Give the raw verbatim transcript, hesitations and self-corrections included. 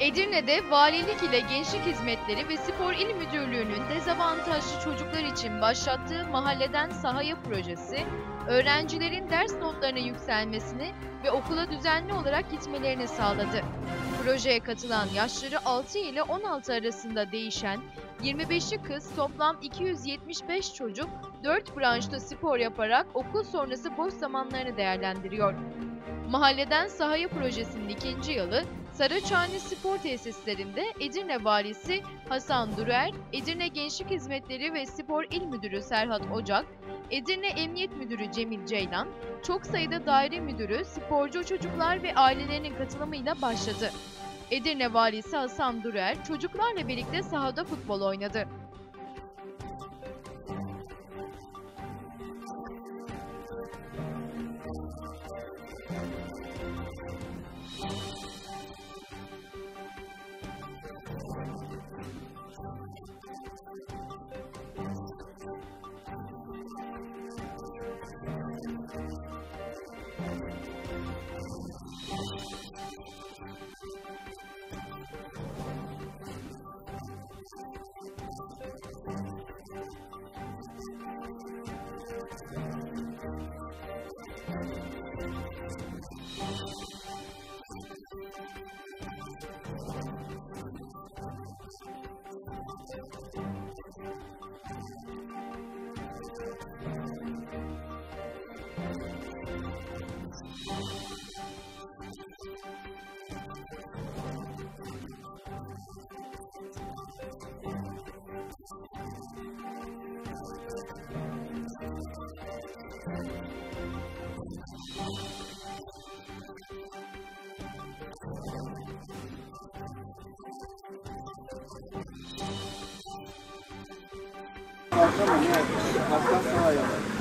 Edirne'de Valilik ile Gençlik Hizmetleri ve Spor İl Müdürlüğü'nün dezavantajlı çocuklar için başlattığı Mahalleden Sahaya projesi, öğrencilerin ders notlarının yükselmesini ve okula düzenli olarak gitmelerini sağladı. Projeye katılan yaşları altı ile on altı arasında değişen yirmi beşi kız toplam iki yüz yetmiş beş çocuk dört branşta spor yaparak okul sonrası boş zamanlarını değerlendiriyor. Mahalleden Sahaya projesinin ikinci yılı Saraçhane Spor Tesislerinde Edirne Valisi Hasan Durer, Edirne Gençlik Hizmetleri ve Spor İl Müdürü Serhat Ocak, Edirne Emniyet Müdürü Cemil Ceylan, çok sayıda daire müdürü, sporcu çocuklar ve ailelerinin katılımıyla başladı. Edirne Valisi Hasan Durer, çocuklarla birlikte sahada futbol oynadı. Baksana ne yapmış? Baktan sahaya.